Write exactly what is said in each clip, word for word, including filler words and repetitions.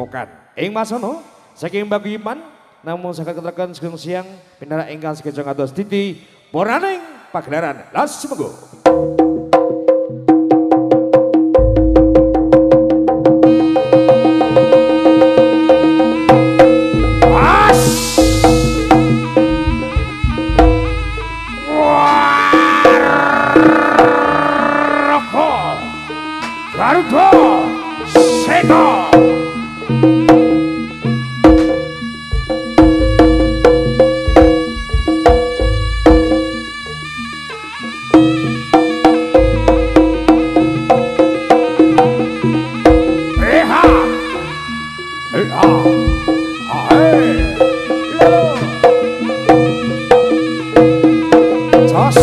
pokokan. Ing masono saking Mbak Iman namun saged keteken sugeng siang pinara ingkang sekejong atos titi poraning pagelaran. Las sumenggo. Garuda Seta. Eha, eha, ae, lo, tos.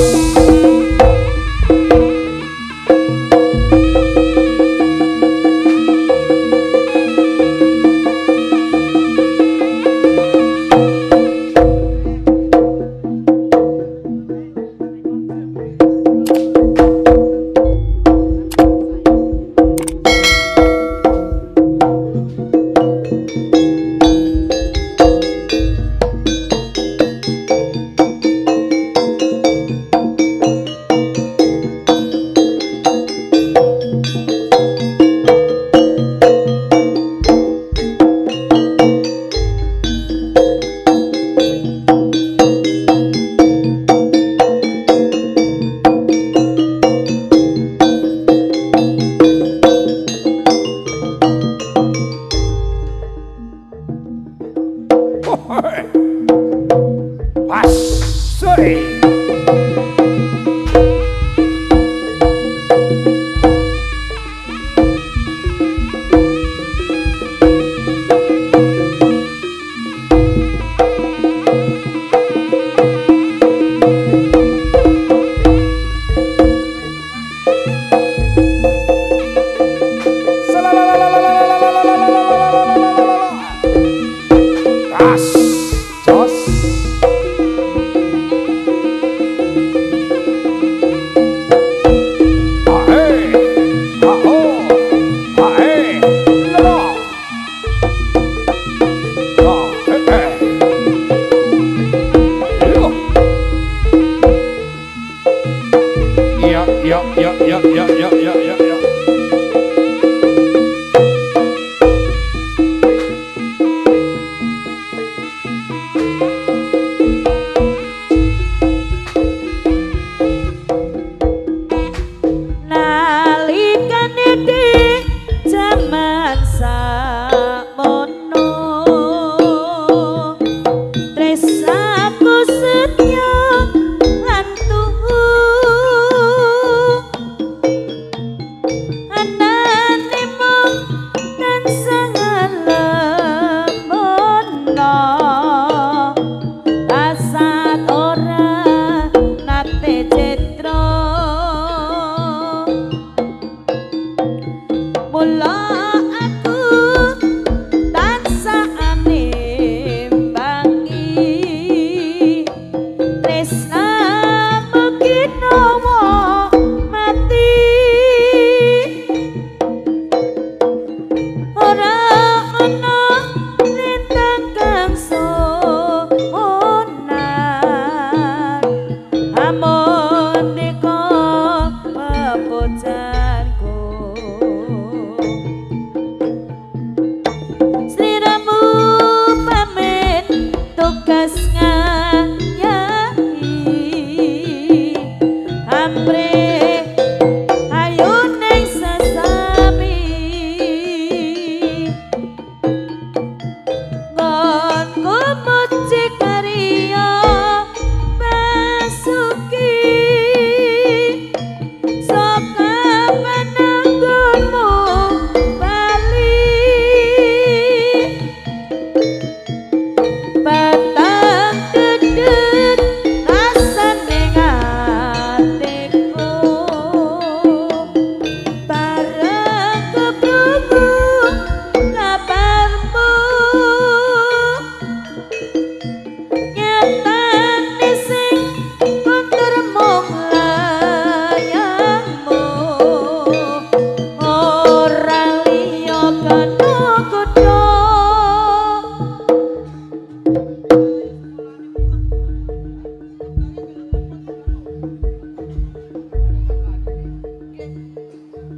Pasuri.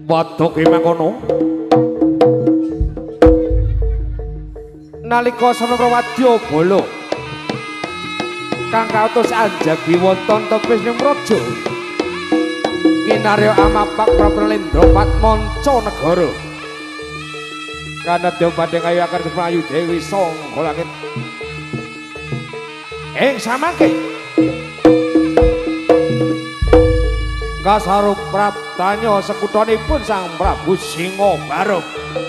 Waduh ki mangkono. Nalika Samara Wadya Bala kang kautus anjagi wonten tepis Nimraja kinarya amapak Prapelendra Patmanca Negara kanadya badhe ngayakaken Ayu Dewi sangga langit ing samangke kasarup praptanya sekutanipun Sang Prabu Singabarung.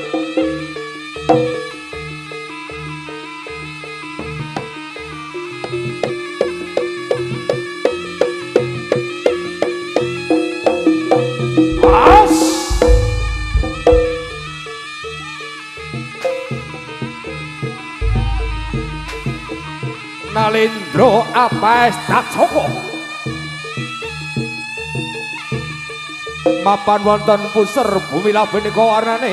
Nalendra Apaes Datsaka mapan wonten puser bumi labenika warnane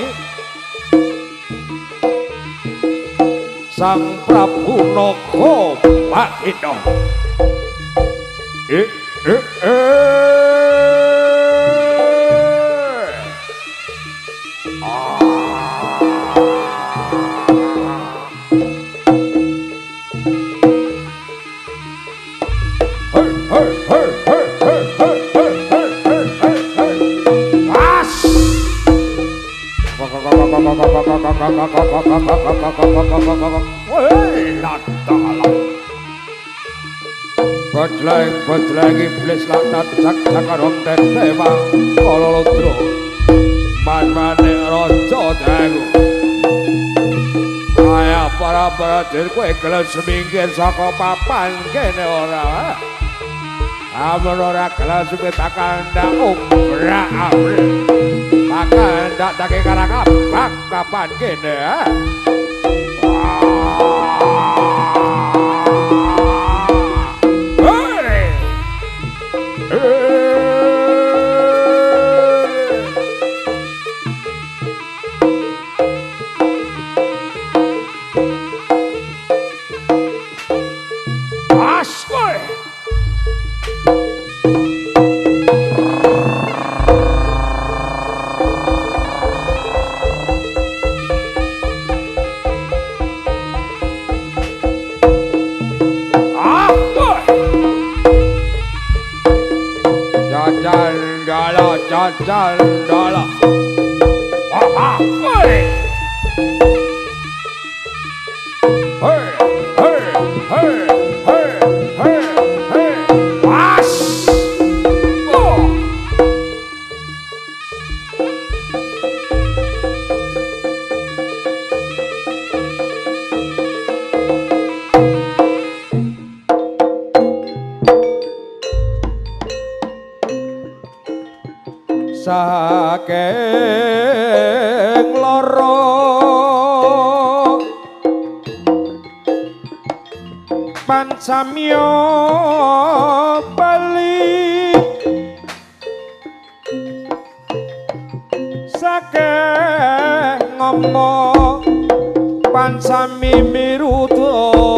Sang Prabu Naga Bathina. Eh eh eh Badlang badlang iblis laknat jak jakarong tetewang kalolodro man manik raja dagu kaya para prajurit kowe gelem semingkir saka papan kene ora amun ora gelem suwe bakal ndak obrak abrik bakal ndak dake karang abak kapan kene ha Jandala Wah hey hey hey hey hey hey hey was oh saking lara pancamya bali saking ngomong pancami miruta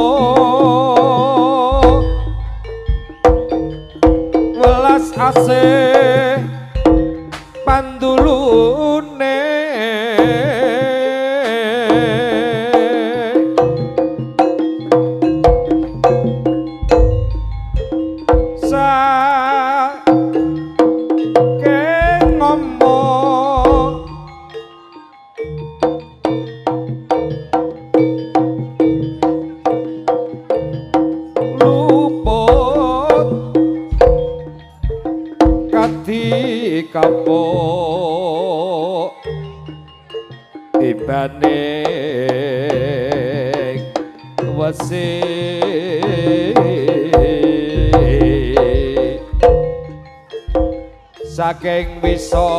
welas asih pandulune saking ngomong luput kati kapok ibaning wasi saking wisa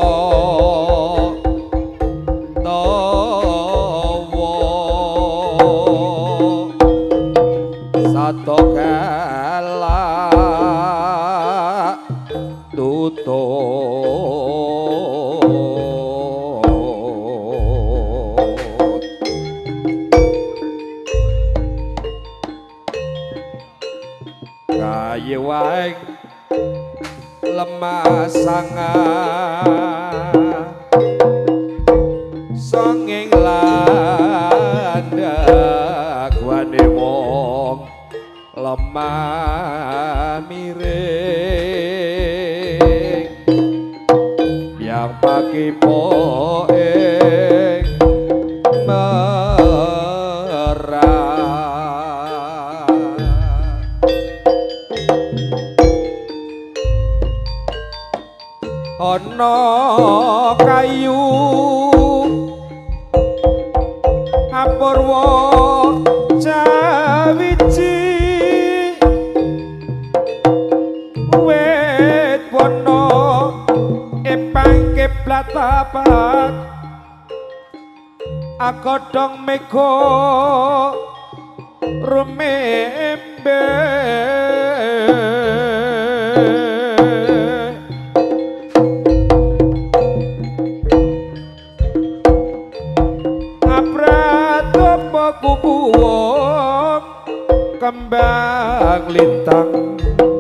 tawa sato galak tutut kayu wae lemah sangat kelakuane wong lemah miring yang pagi poeng merah ana kayu apurwa cawiji wit wana epang keplat papat akodong mega rumembe kuku wong kembang lintang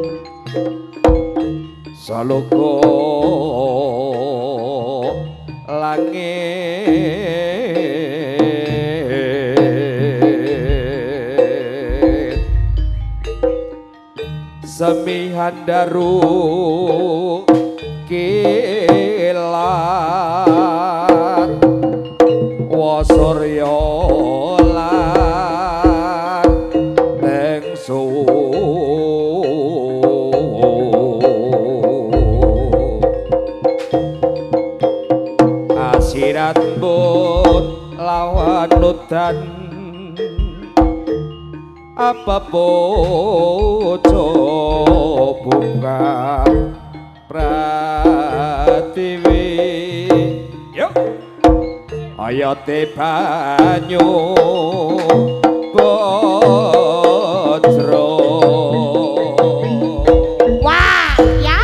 saloko langit semihan daru kilat wasurya asiratun lawan nudan apa bojo bunga pratiwi yuk ayote banyu bojro wah ya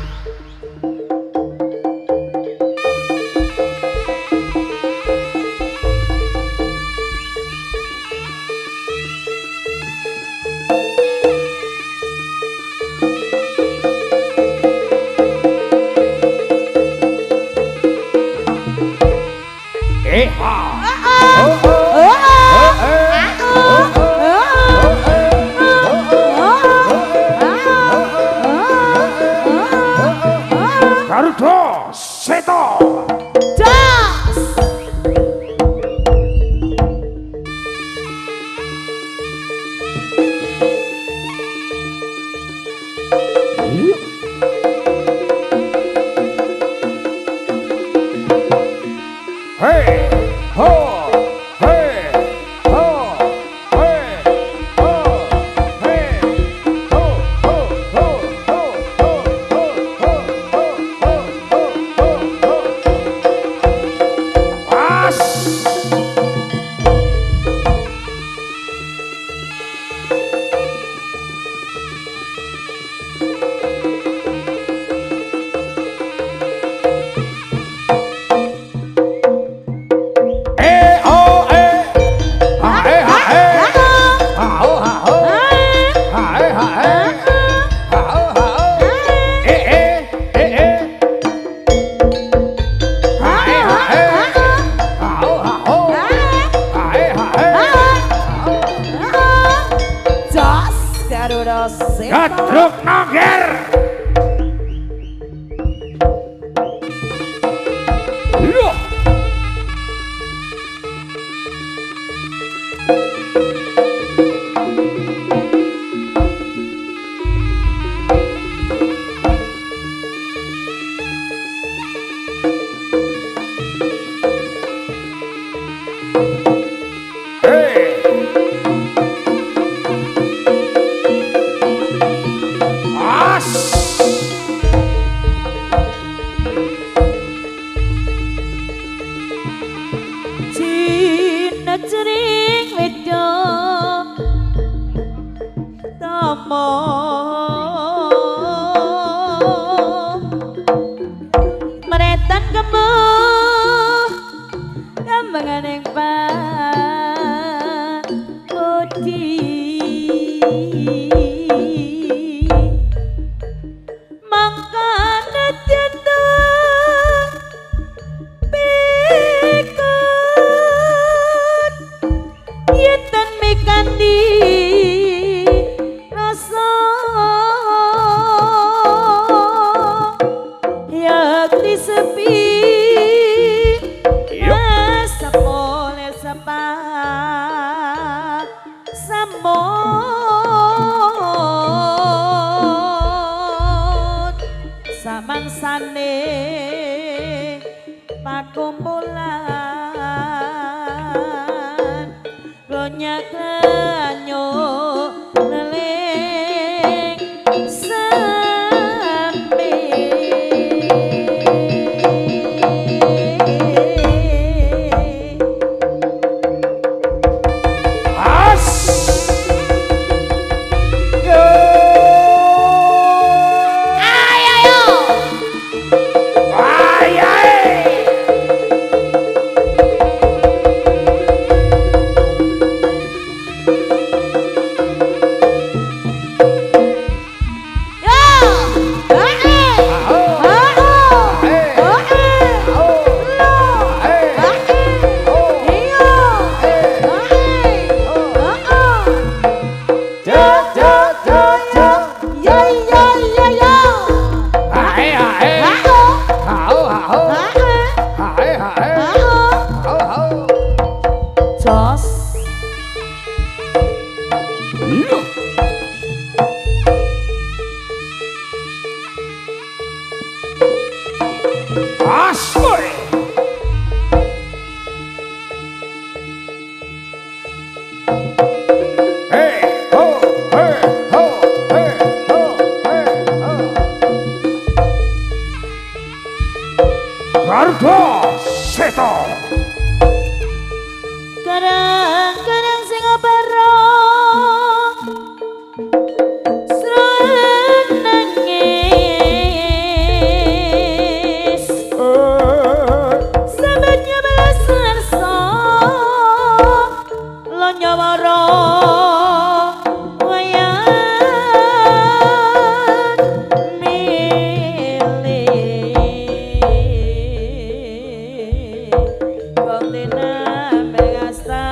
eh ah Garuda Seto das hey ho hey ho hey ho hey ho ho ho ho ho ho ho ho ho ho samangsane pakumpulan banyak lanyo neling sampe as yo Ayo yo. ay ay Yo. Heeh. oh Heeh. eh Heeh. oh eh oh Iya. Heeh. Heeh. ja ja ja ja Yo yo yo yo. ay ay Heeh. hao hao Heeh. hai hai Heeh. hao hao jos Iya. Asmoy. Hey, ho, hey, ho, hey, ho, hey, ho. Garda Seto. kadang-kadang sing bareng sreng nangis sahabatnya balas sersa lo nyawara wayang milih kontina megasta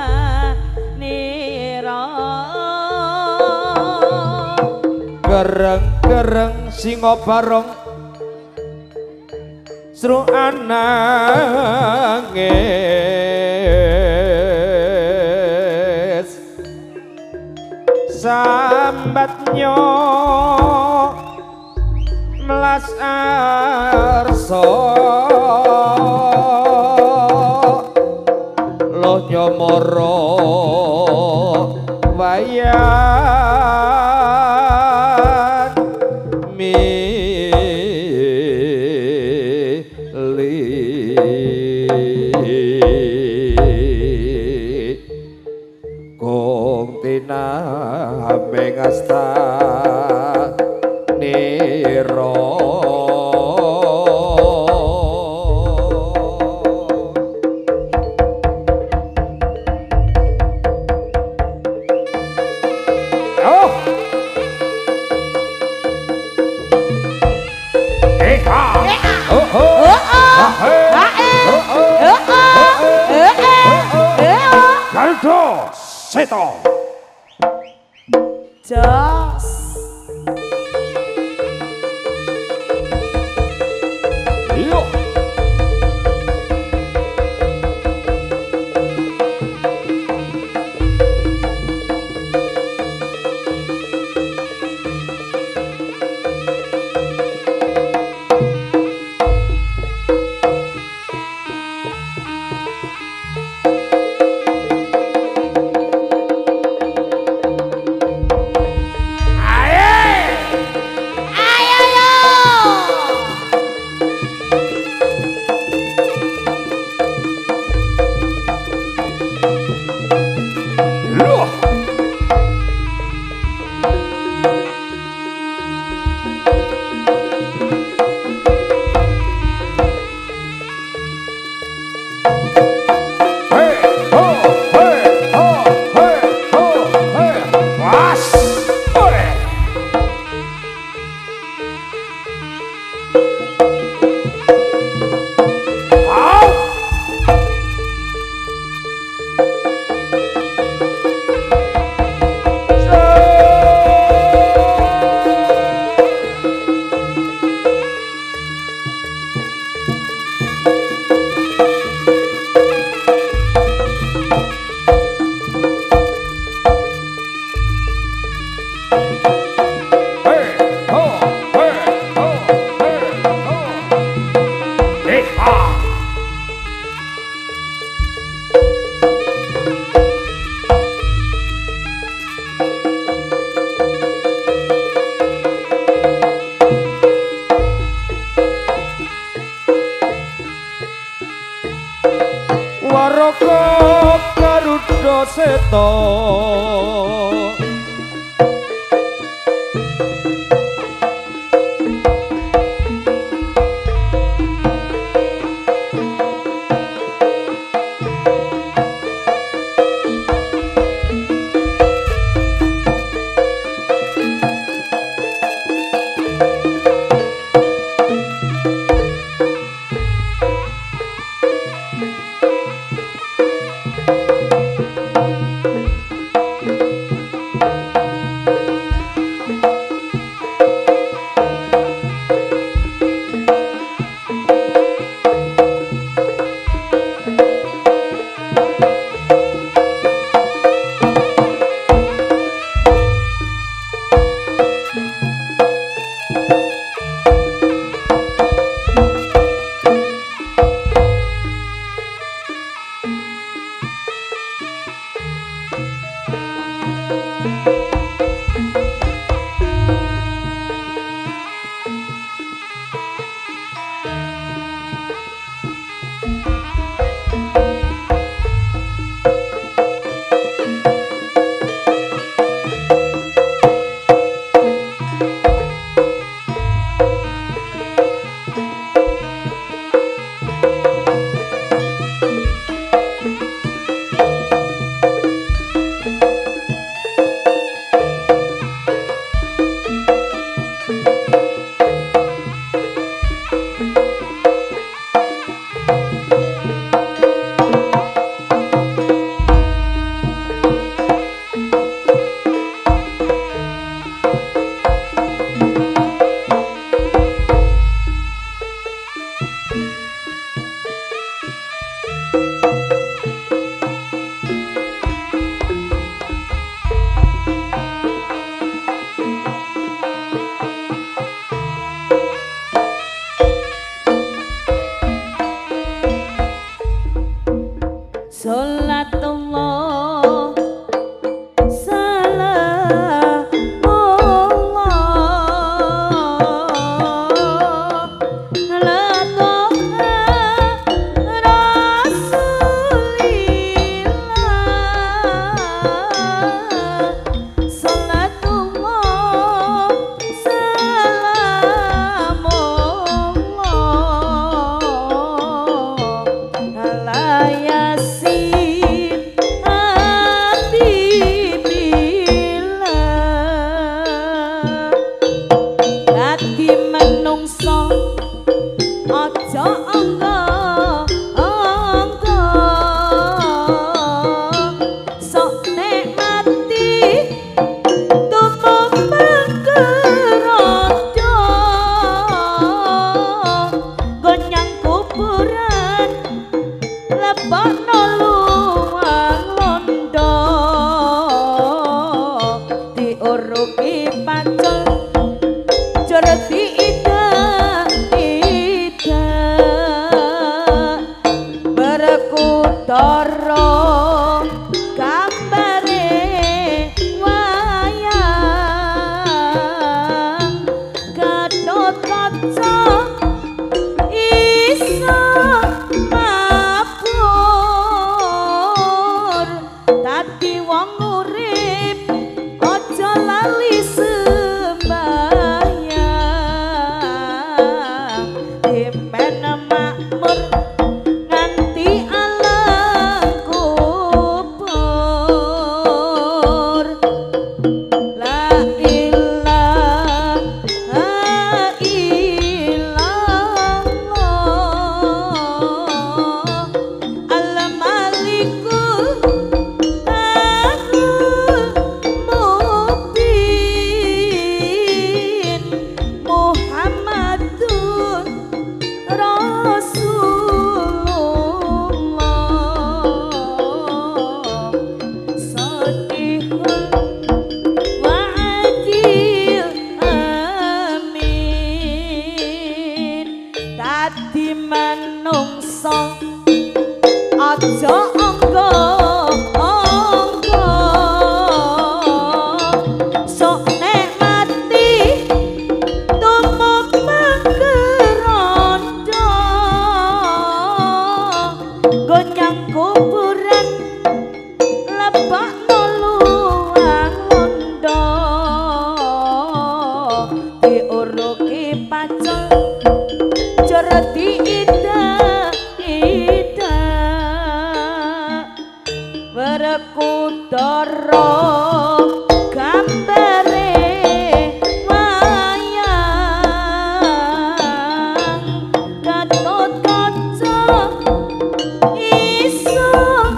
nira Gereng-gereng singo barong seru anangis sambatnya melas arso lo nyomoro wayan milih kong tina mengasta niro oh eka oh oh Garda Seto. jos Iyo. Paraga Garuda Seta Gonyang Jordi ida ida Werkudara gambare wayang Gatot kaca iso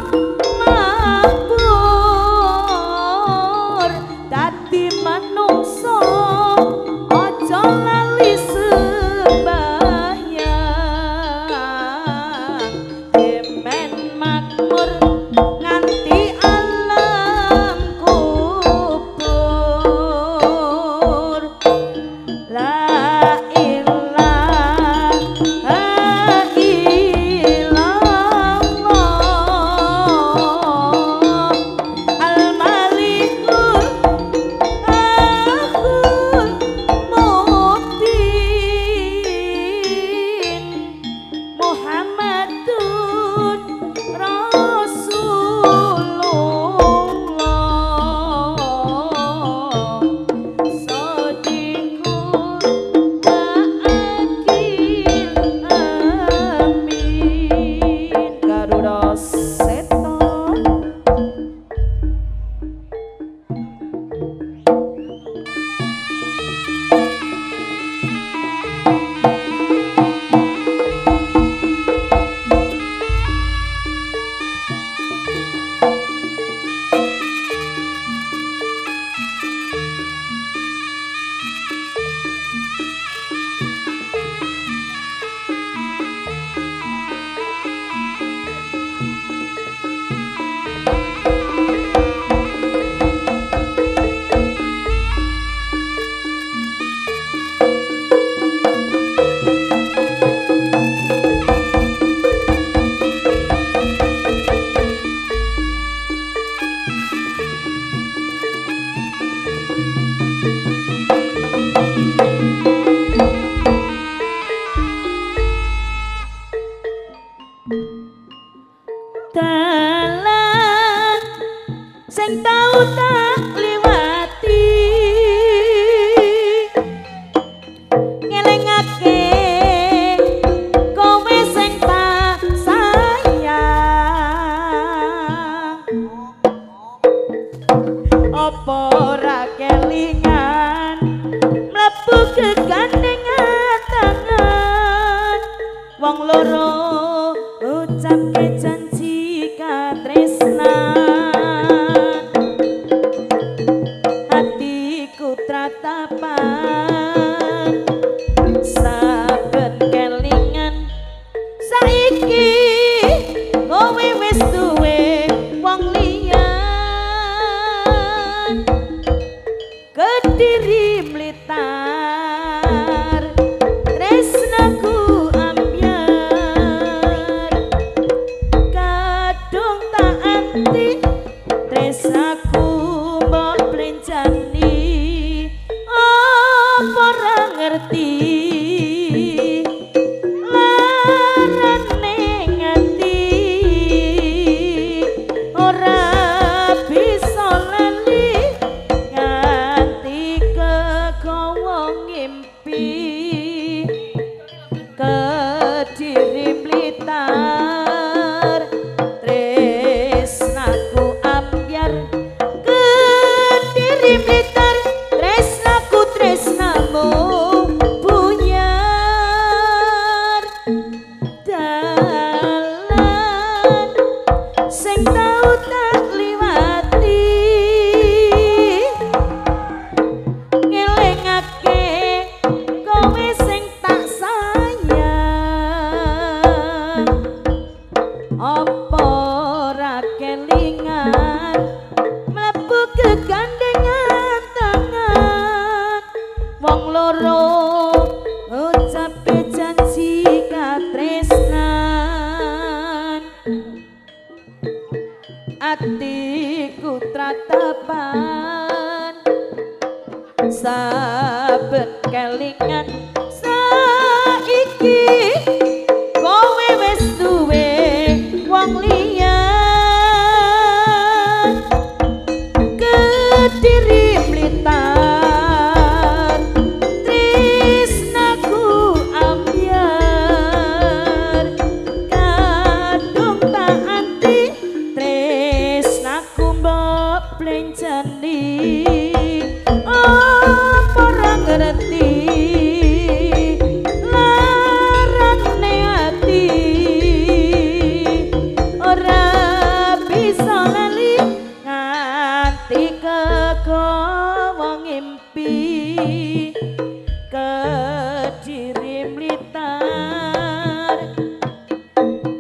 makmur dadi manungsa aja lali sembahyang yemen makmur nganti alam kubur la ilaha illallah al-malikul akhul mubin Muhammadun Rasulullah Sadiqul wa'akil amin Garuda Seto dalan sing tau tak liwati ngelingake kowe sing tak sayang apa ora kelingan mlebu kegandengan tangan wong loro ucapke janji katresnan hatiku tratapan saben kelingan saiki kowe wis duwe wong liyan Kediri Blitar tresnaku ambyar kadung tak anti tresnaku mbok blencani apa ora ngerti larane nganti ora bisa lali nganti kegawa ngimpi Kediri Blitar tresnaku ambyar Kediri Blitar tresnaku tresnamu buyar dalan sing tau tak liwati ngelingake kowe sing tak sayang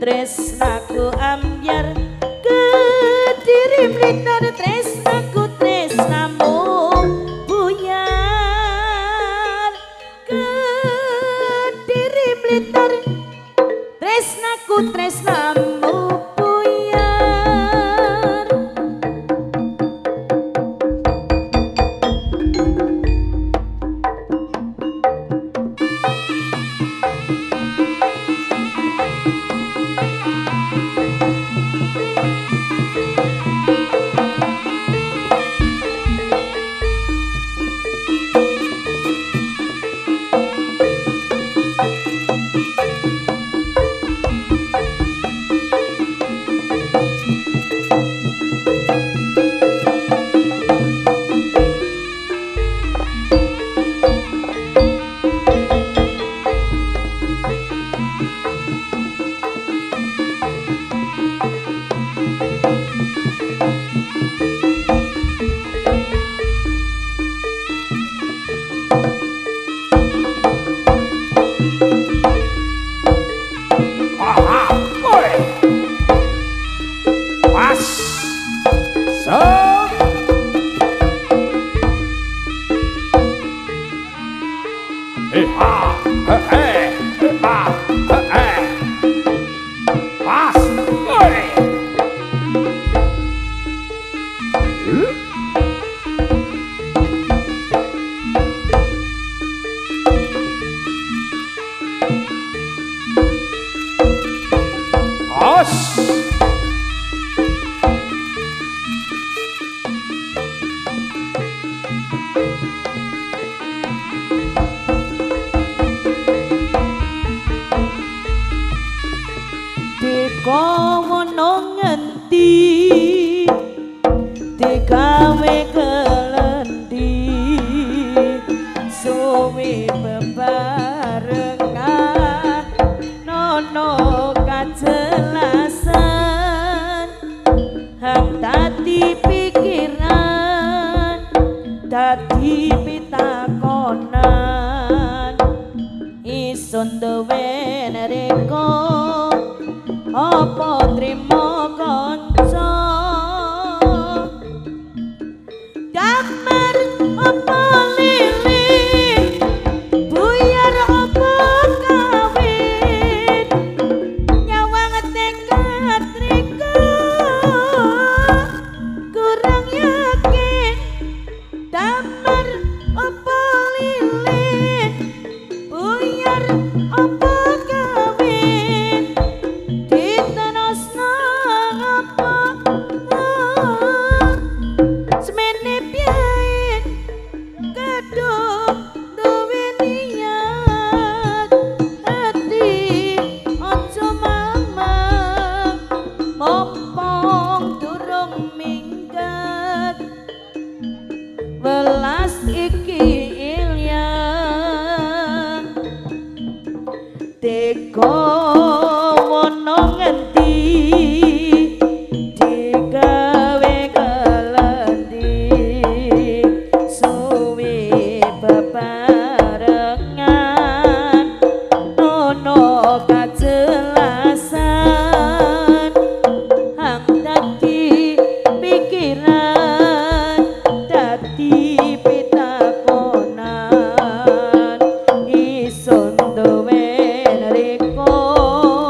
tresnaku ambyar Kediri Blitar tresnaku tresnamu buyar Kediri Blitar tresnaku tresnamu buyar Dikowono ngenti digawe kelendi suwi bebarengan nono kajelasan hang dadi pikiran dadi pitakonan isun duwe nereko apa trimo kanca damar apa lilin buyar apa kawin nyawang tekad riko kurang yakin damar apa lilin buyar apa welas iki ilya teko wono ngenti digawe kelendi suwi bebarengan nono kajelasan hang dadi pikiran dadi pitakonan isun duwe nereko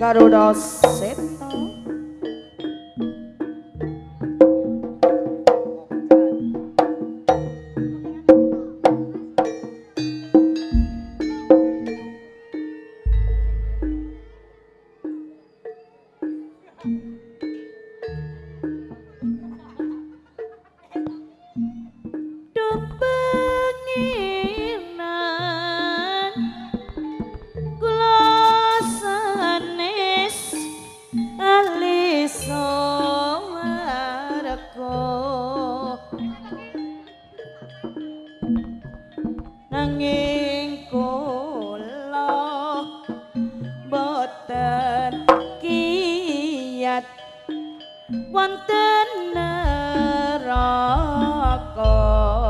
Garuda Seto. Nanging kula boten kiyat wonten neraka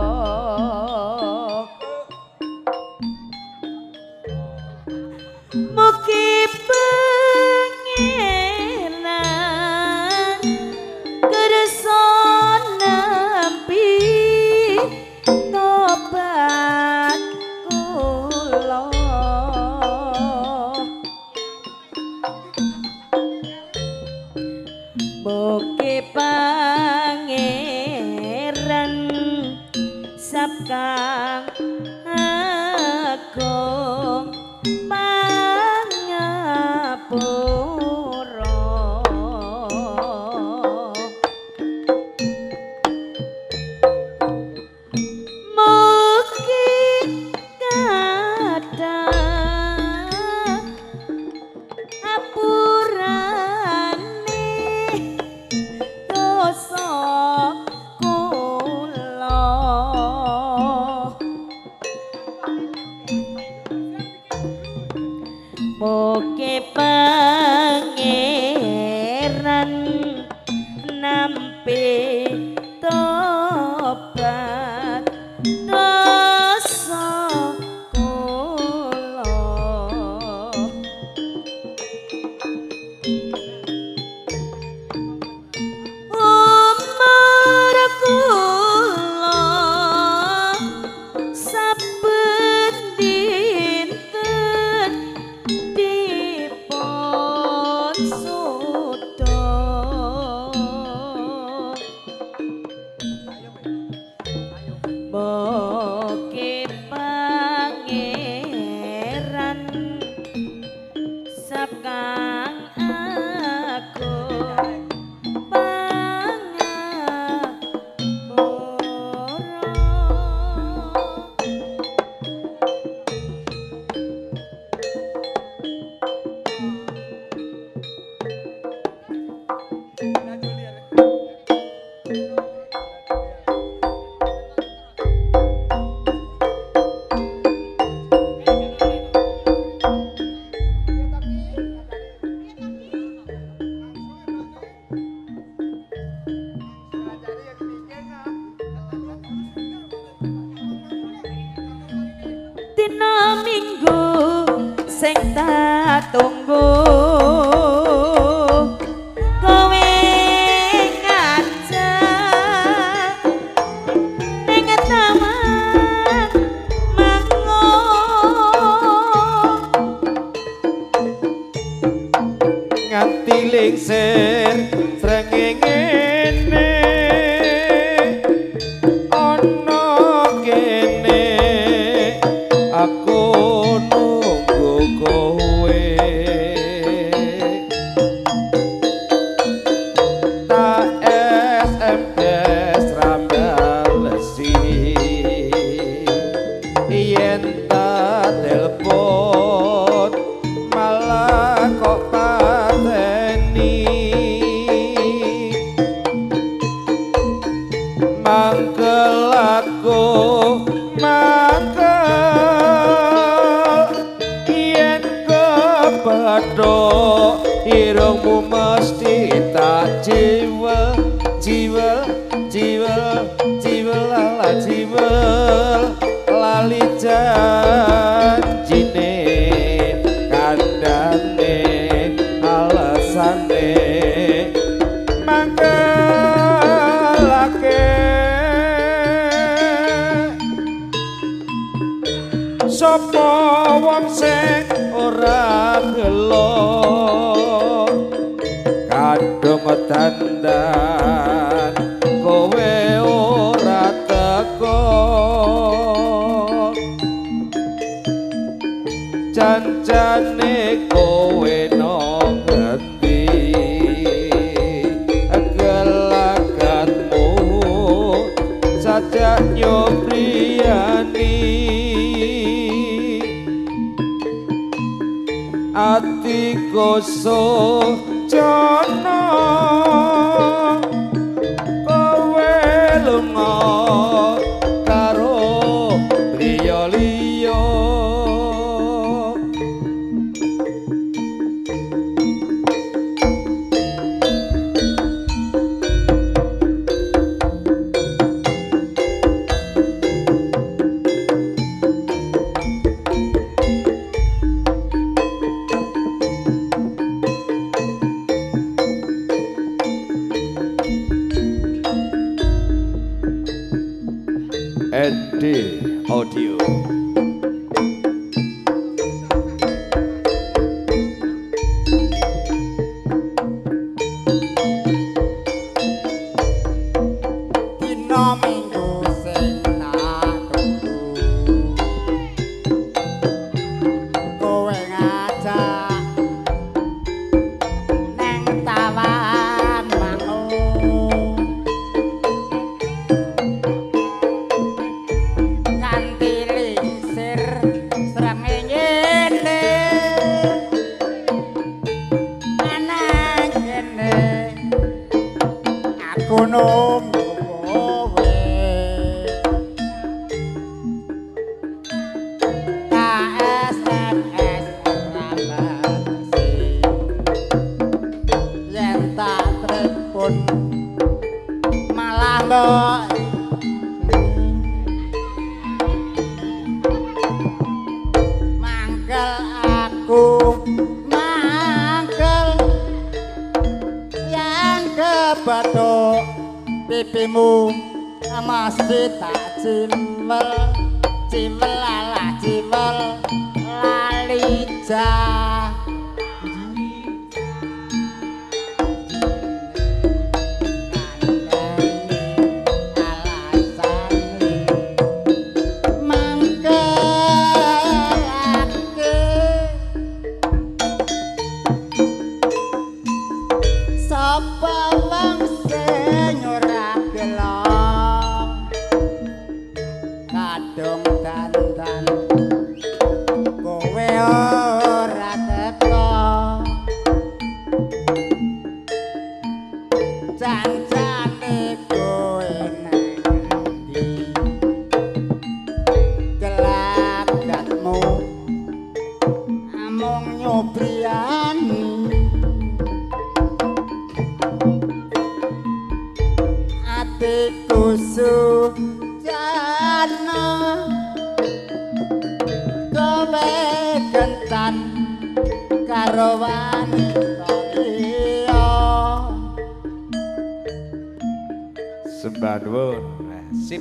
mugi pangeran kersa nampi tobat kula mugi pangeran sabkang agung pangapura mugi kathah apurane dosa kula mugi pangeran nampi tobat dosa kula umar kula saben dinten dipun suda mugi pangeran sabkang agung pangapura dina minggu sing tak tunggu kowe ngajak ning taman mango nganti lingsir srengenge ana kene aku nunggu kowe tak S M S rambalesi yen tak telepon malah kok pateni mangkel aku mangkel yen kepethuk irungmu mesti tak jiwa jiwa jiwa jiwa lala jiwa lali janjine kandhane alasane mangkelake sapa wong sing ora gelo dandan kowe ora teko jancane kowe nang ngendi gelagatmu sajak nyobriyani ati koso jono kowe lunga karo priya liya Edi Audio. Dina minggu sing tak tunggu kowe ngajak neng taman mangun kanthi lingsir srenge ngene ana kene aku nunggu kowe tak es es ramasi yen tak telepon malah mbok mangkel aku mangkel yang kebathuk pipimu mesti tak cimel cimel alah cimel lali jah sapa wong sing ora gelo kadung dandan kowe ora teko jancane kowe nang ndi gelagatmu amung nyobriani atiku sujana kowe kentan karo wanita liya sembah nuwun sip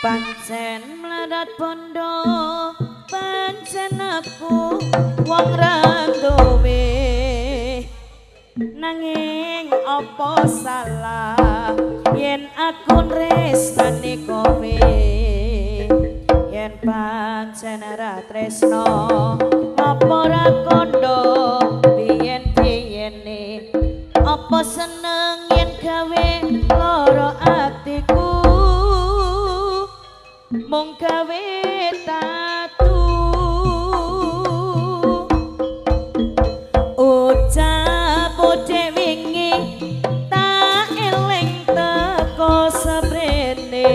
pancen mlarat bondo pancen aku wong randowe nanging apa salah yen aku tresnani kowe yen pancen ra tresno apa ra kondo biyen-biyene apa seneng yen gawe loro atiku mung gawe tatu ucap ode wingi tak eling teko sebrene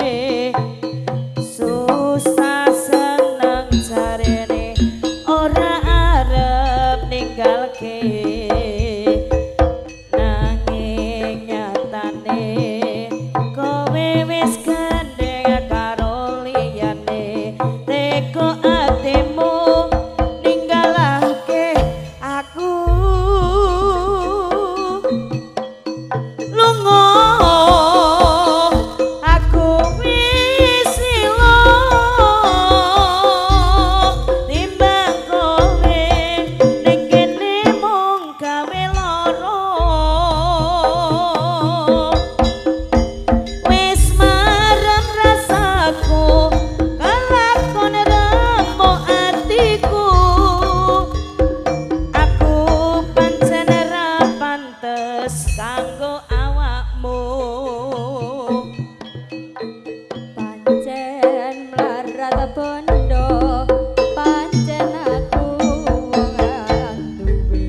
susah seneng jarene ora arep ninggalke nanging nyatane kowe wis gandeng karo liyane teko atimu ninggalake aku lunga aku wis ilo timbang kowe ning kene mung gawe lara wis marem rasaku kelakon remo atiku aku pancen ra pantes kanggo awakmu Pancen mlarat bondo pancen aku wong randuwe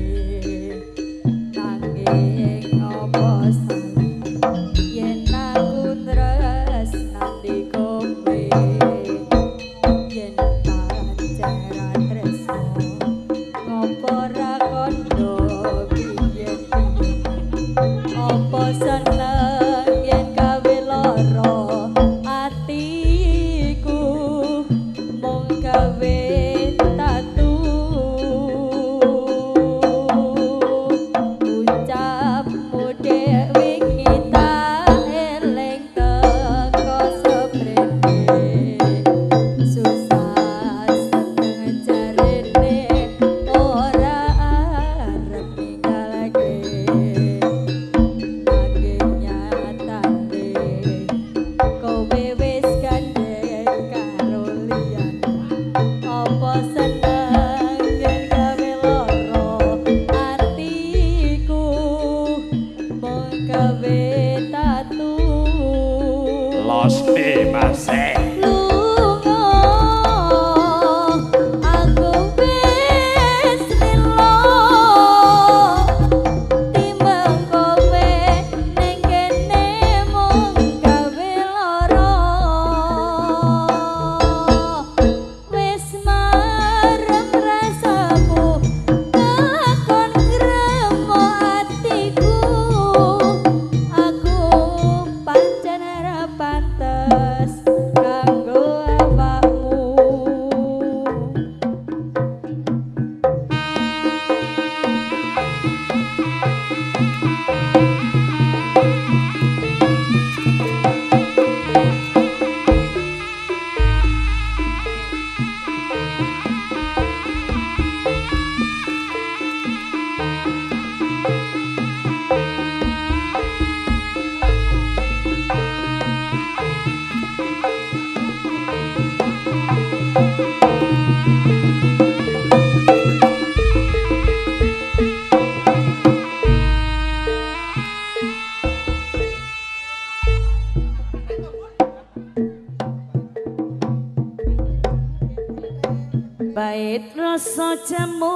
nanging apa salah yen aku tresnani kowe yen pancen ra tresno ngopo ra kondo biyen-biyen apa seneng yen gawe lara atiku mung gawe tatu ucapmu dhewe kita eling teko sebrene susah seneng jarene ora arep ninggalake nanging nyatane kowe wis gandeng karo liyane apa seneng yen gawe lara atiku mung gawe tatu Los Mimase. lunga aku wis lilo timbang kowe ning kene mung gawe lara wis marem rasaku kelakon gremo atiku aku pancen ra pantes kanggo awakmu bait rasa jamu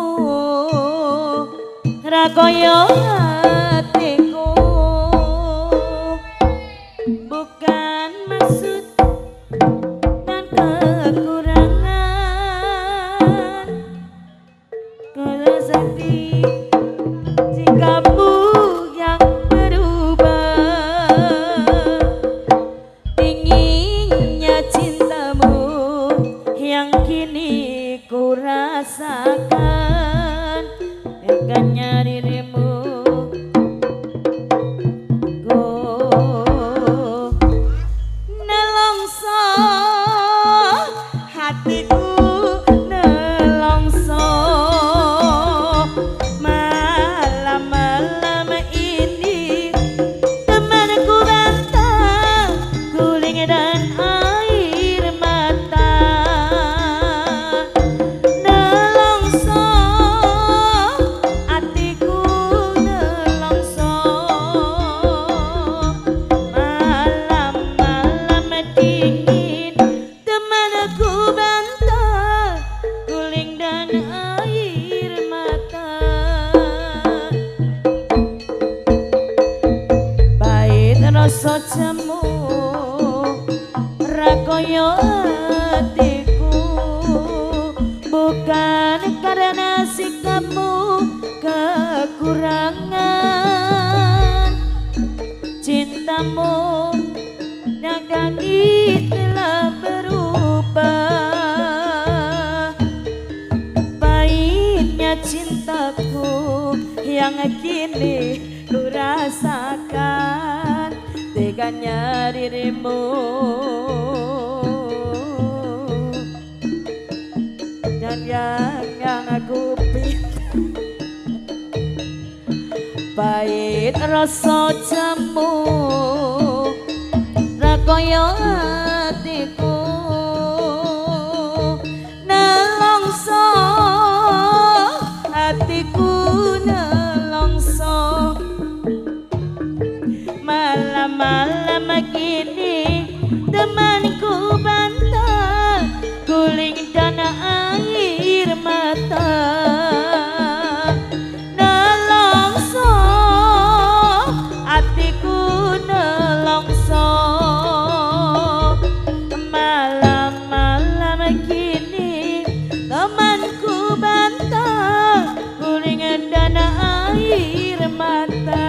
ra kaya atiku bukan maksud dan kekurangan kalau sakti jikamu yang berubah dinginnya cintamu yang kini ku rasakan tekannya dirimu go nelo rakoyo hatiku bukan karena sikapmu kekurangan cintamu yang kini telah berubah pahitnya cintaku yang kini ku rasakan teganya dirimu dan yang yang aku pinta pahit rasa jamu rakoyo hatiku nelongso hatiku nelongso malam-malam gini temanku bantal guling dan air mata nelongso hatiku nelongso malam-malam gini temanku bantal guling dan air mata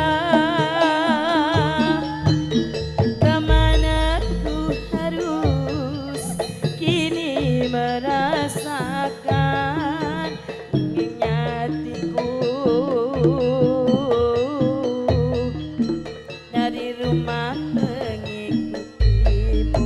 merasakan hatiku dari rumah mengikutimu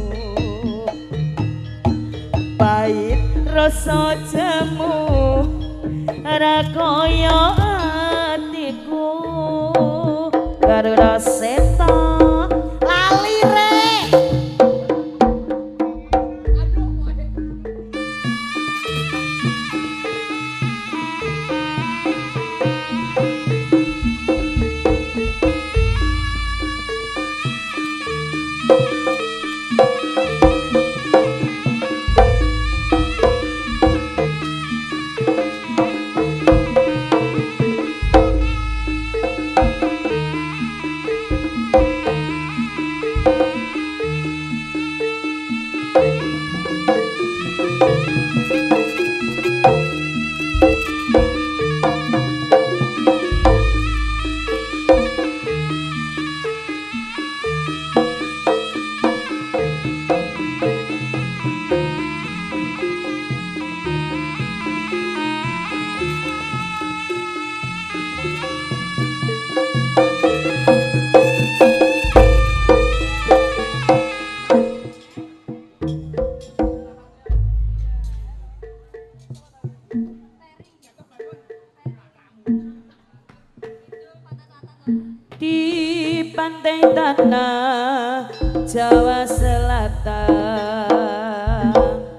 pahit rasa jamu rakoyo hatiku Garuda Seta lali re di pantai tanah Jawa Selatan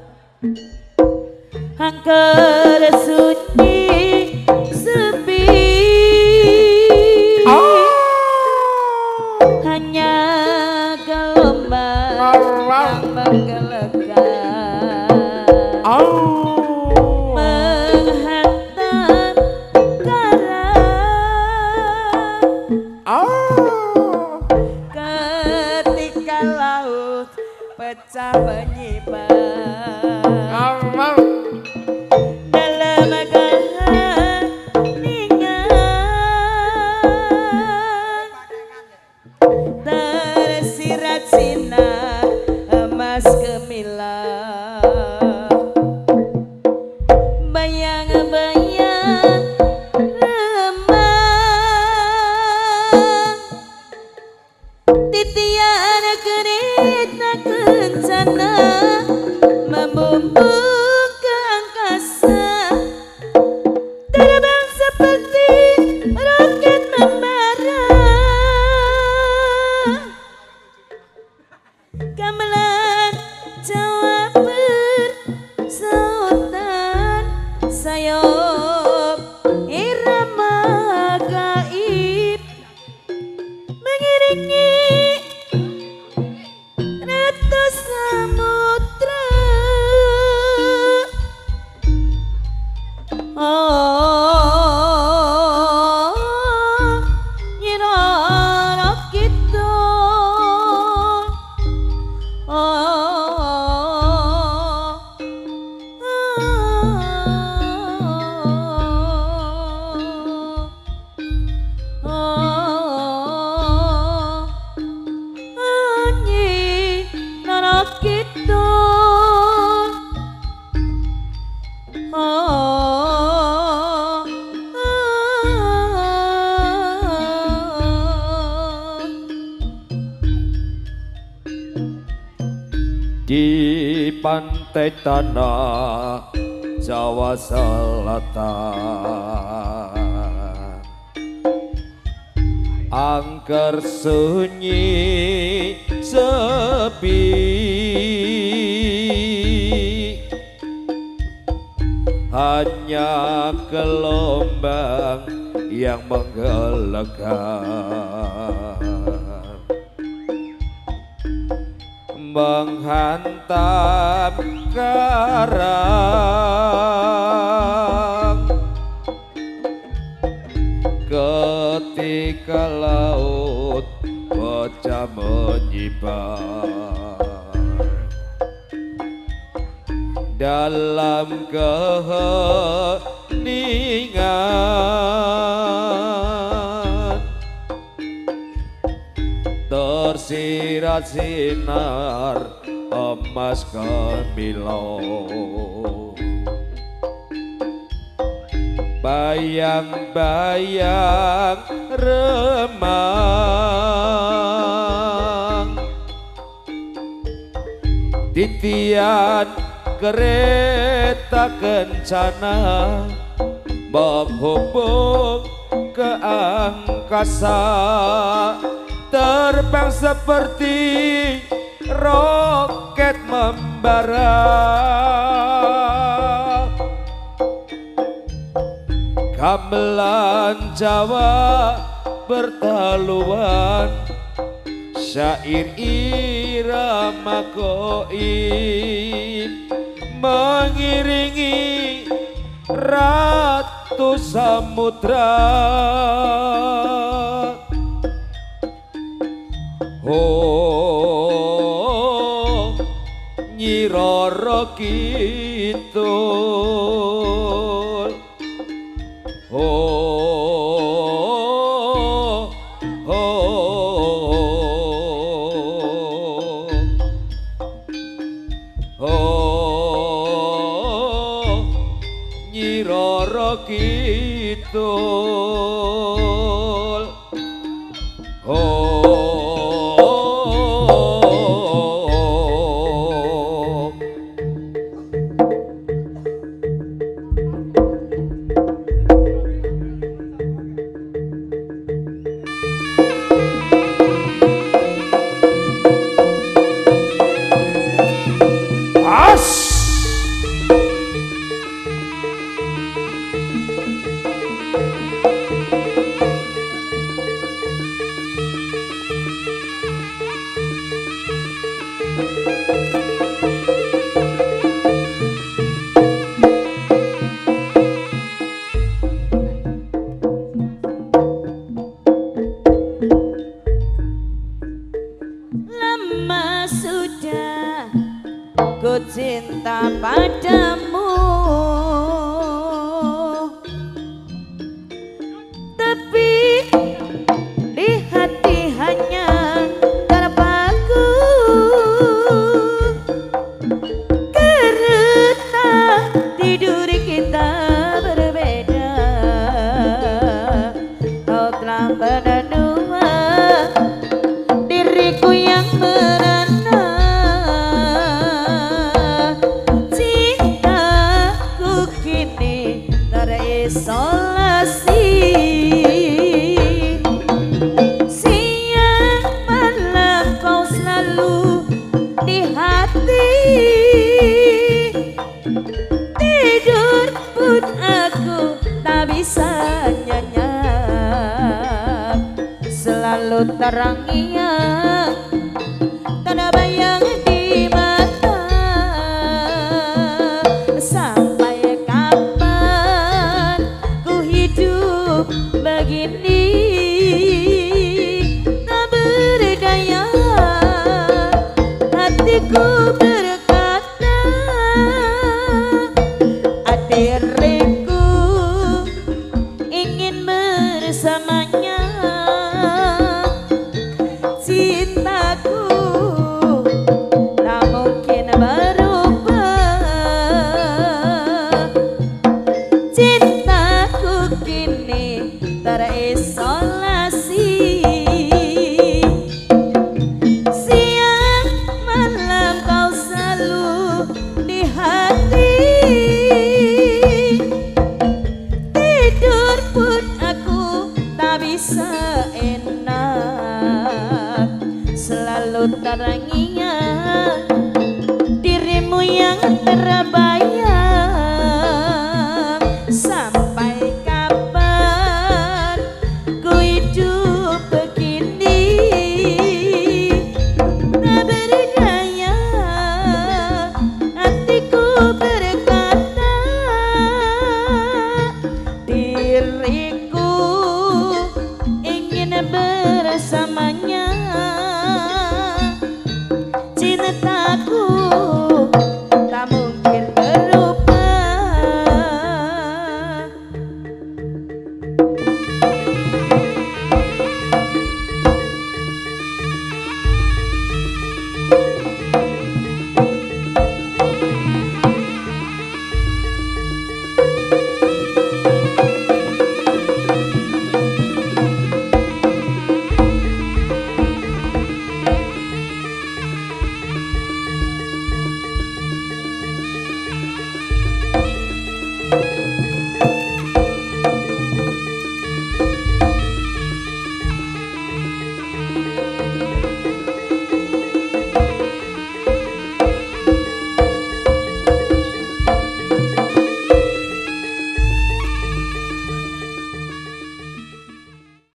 angker sunyi sepi oh. Hanya gelombang oh. Yang menggelegar oh. Pecah menyimpang dalam keheningan tersirat sinar emas gemilang bayang-bayang remang titian kerit kencana membumbung ke angkasa terbang seperti roket membara gamelan Jawa bersautan sayap irama gaib mengiringi samudra oh nyirara kita di pantai tanah Jawa Selatan, angker sunyi sepi, hanya gelombang yang menggelegar menghantam karang ketika laut pecah menyibar dalam keheningan tersirat sinar emas gemilang, bayang-bayang remang, titian kereta kencana menghubung ke angkasa, terbang seperti roket membara, gamelan Jawa bertaluan, syair irama goib mengiringi ratu samudra. Oh, Nyi Roro Kidul, oh, oh, oh, Nyi Roro Kidul, oh. Lama sudah ku cinta padamu, tapi di hati hanya terpaku karena tidur kita berbeda. Kau telah berdua diriku yang merana, cintaku dunia, dirimu yang terbaik.